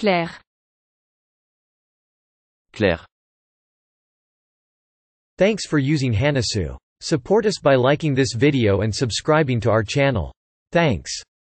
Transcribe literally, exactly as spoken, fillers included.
Clair. Clair. Thanks for using Hanasu. Support us by liking this video and subscribing to our channel. Thanks.